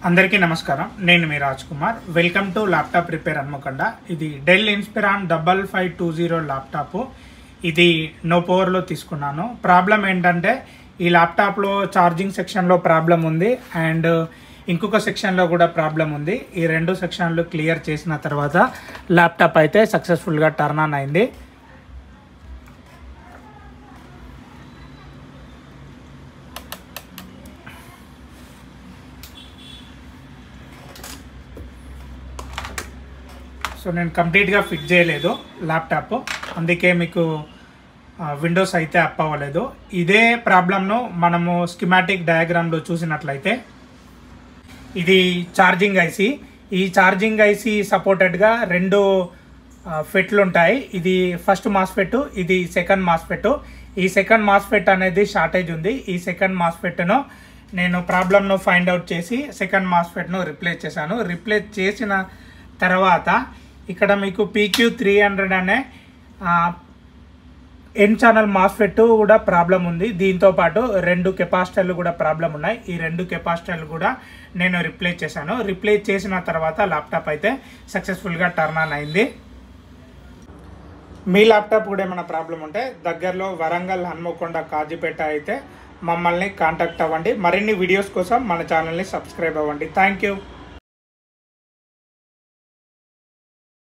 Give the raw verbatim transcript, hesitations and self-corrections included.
అందరికీ నమస్కారం. నేను మీ Raj Kumar. Welcome to laptop repair Hanamkonda. ఇది Dell Inspiron double five two zero laptop. ఇది నో పవర్లో తీసుకున్నాను. ప్రాబ్లం ఏంటంటే ఈ ల్యాప్టాప్లో ఛార్జింగ్ సెక్షన్లో ప్రాబ్లం ఉంది అండ్ ఇంకొక సెక్షన్లో కూడా ప్రాబ్లం ఉంది. ఈ రెండు సెక్షన్లు క్లియర్ చేసిన తర్వాత ల్యాప్టాప్ అయితే సక్సెస్ఫుల్గా టర్న్ ఆన్ అయింది. సో నేను కంప్లీట్గా ఫిట్ చేయలేదు ల్యాప్టాప్, అందుకే మీకు విండోస్ అయితే అప్ అవ్వలేదు. ఇదే ప్రాబ్లంను మనము స్కిమాటిక్ డయాగ్రామ్లో చూసినట్లయితే ఇది ఛార్జింగ్ ఐసీ. ఈ ఛార్జింగ్ ఐసీ సపోర్టెడ్గా రెండు ఫెట్లు ఉంటాయి. ఇది ఫస్ట్ మాస్ఫెట్, ఇది సెకండ్ మాస్ఫెట్. ఈ సెకండ్ మాస్ఫెట్ అనేది షార్టేజ్ ఉంది. ఈ సెకండ్ మాస్ఫెట్ను నేను ప్రాబ్లంను ఫైండ్ అవుట్ చేసి సెకండ్ మాస్ఫెట్ను రిప్లేస్ చేశాను. రిప్లేస్ చేసిన తర్వాత ఇక్కడ మీకు పీక్యూ త్రీ హండ్రెడ్ అనే ఎన్ ఛానల్ మాస్ఫెట్ కూడా ప్రాబ్లం ఉంది. దీంతో పాటు రెండు కెపాసిటర్లు కూడా ప్రాబ్లం ఉన్నాయి. ఈ రెండు కెపాసిటర్లు కూడా నేను రిప్లేస్ చేశాను. రిప్లేస్ చేసిన తర్వాత ల్యాప్టాప్ అయితే సక్సెస్ఫుల్గా టర్న్ ఆన్ అయింది. మీ ల్యాప్టాప్ కూడా ఏమైనా ప్రాబ్లం ఉంటే దగ్గరలో వరంగల్, హన్మకొండ, కాజీపేట అయితే మమ్మల్ని కాంటాక్ట్ అవ్వండి. మరిన్ని వీడియోస్ కోసం మన ఛానల్ని సబ్స్క్రైబ్ అవ్వండి. Thank you.